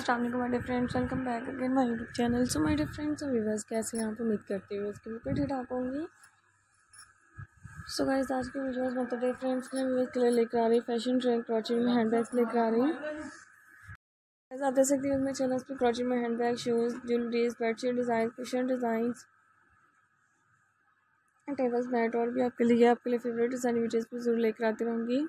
अस्सलाम वालेकुम my dear friends, welcome back again my YouTube channel. So my dear friends और viewers, कैसे हैं आप? उम्मीद करती हूँ इसके ऊपर ठीक ठाक होंगी। सो गाइस, आज की वीडियोस में तो डियर फ्रेंड्स मैं व्यूअर्स के लिए लेकर आ रही फैशन ट्रेंड क्रॉचेट में हैंडबैग्स लेकर आ रही हूँ। आप देख सकते हैं मेरे चैनल पर क्रॉचेट में handbag, shoes, jewelries, bedsheet design, cushion design, tables, mat और भी आपके लिए फेवरेट डिज़ाइन वीडियोज़ पर जरूर लेकर आती रहूँगी।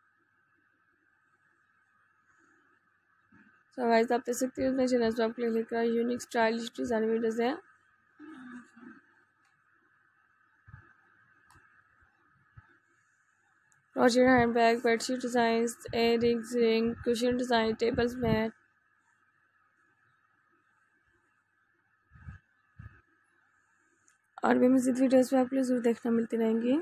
सो गाइस, आप देख सकते हैं मेरे चैनल पर आपके लिए लेकर यूनिक स्टाइलिश डिज़ाइन वीडियोज़ हैं। Crochet handbag, bedsheet designs, earrings, ring, cushion design, tables, mat और भी मज़ीद वीडियोस में आपको ज़रूर देखना मिलती रहेंगी।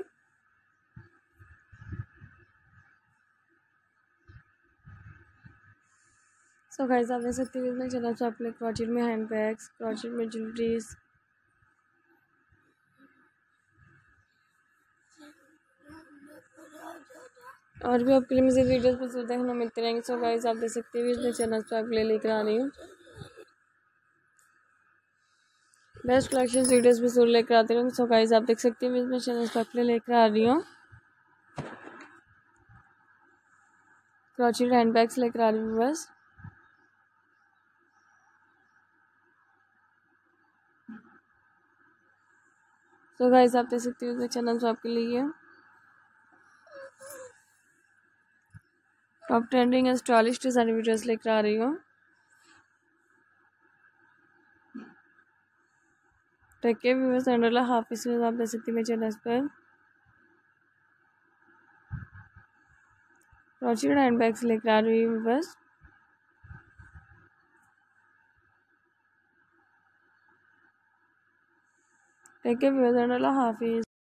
सो गाइस, आप देख सकते हैं मेरे चैनल पर आपके लिए क्रॉचेट में हैंडबैग्स, क्रॉचेट में ज्वेलरीज और भी आपके लिए मज़ीद वीडियोस में ज़रूर देखना मिलते रहेंगे। सो गाइस, आप देख सकते हैं मेरे चैनल पर आपके लिए लेकर आ रही हूँ बेस्ट कलेक्शन वीडियोस भी जरूर लेकर आती रहूँगी। सो गाइस, आप देख सकते हैं मेरे चैनल पर आपके लिए लेकर आ रही हूँ क्रॉचेट हैंडबैग्स लेकर आ रही हूँ बस। सो गाइस, आप देख सकते हैं मेरे चैनल पर आपके लिए top trending and stylish design videos लेकर आ रही हूँ। टेक केयर व्यूअर्स एंड अल्लाह हाफिज़। आप देख सकते हैं मेरे चैनल पर क्रॉचेट हैंडबैग्स लेकर आ रही हूँ बस। टेक केयर व्यूअर्स एंड अल्लाह हाफिज़।